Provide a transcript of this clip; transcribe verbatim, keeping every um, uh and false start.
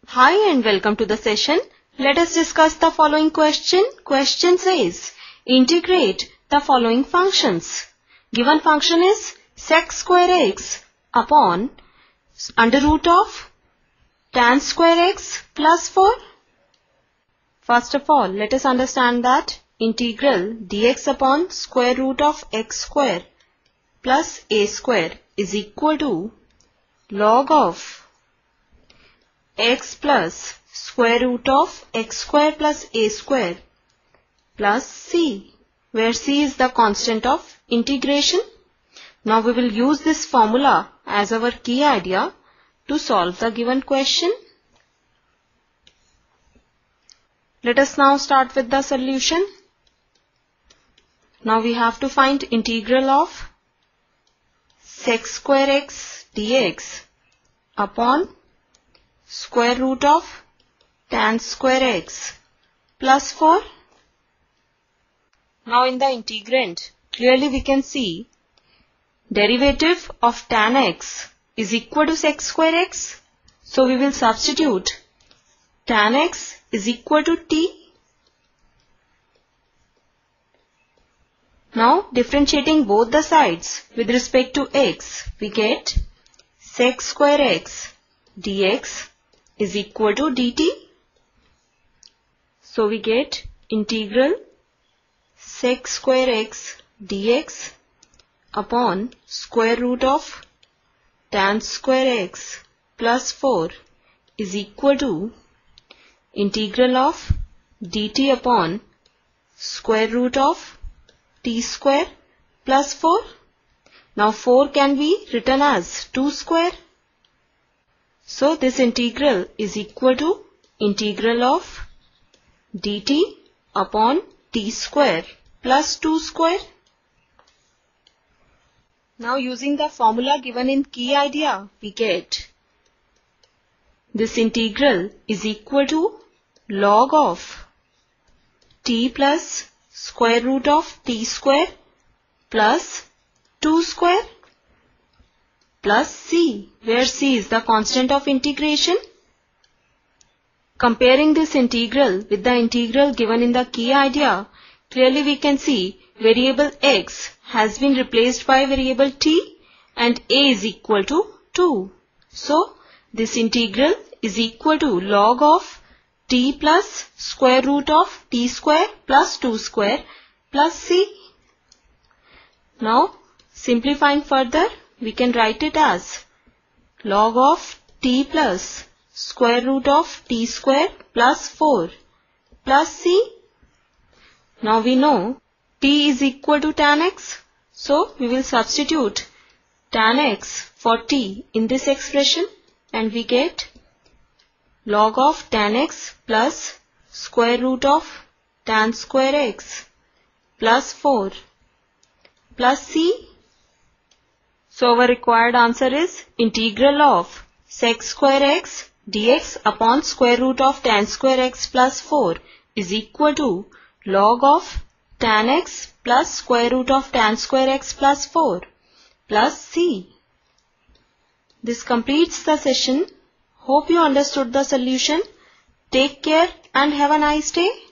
Hi and welcome to the session. Let us discuss the following question. Question says, integrate the following functions. Given function is sec square x upon under root of tan square x plus four. First of all, let us understand that integral dx upon square root of x square plus a square is equal to log of x plus square root of x square plus a square plus c, where c is the constant of integration. Now we will use this formula as our key idea to solve the given question. Let us now start with the solution. Now we have to find integral of sec square x dx upon square root of tan square x plus four. Now in the integrand, clearly we can see derivative of tan x is equal to sec square x. So we will substitute tan x is equal to t. Now differentiating both the sides with respect to x, we get sec square x dx is equal to dt. So we get integral sec square x dx upon square root of tan square x plus four is equal to integral of dt upon square root of t square plus four. Now four can be written as two square. So this integral is equal to integral of dt upon t square plus two square. Now using the formula given in key idea, we get this integral is equal to log of t plus square root of t square plus two square plus c, where c is the constant of integration. Comparing this integral with the integral given in the key idea, clearly we can see variable x has been replaced by variable t and a is equal to two. So this integral is equal to log of t plus square root of t square plus two square plus c. Now simplifying further, we can write it as log of t plus square root of t square plus four plus c. Now we know t is equal to tan x. So we will substitute tan x for t in this expression and we get log of tan x plus square root of tan square x plus four plus c. So our required answer is integral of sec square x dx upon square root of tan square x plus four is equal to log of tan x plus square root of tan square x plus four plus c. This completes the session. Hope you understood the solution. Take care and have a nice day.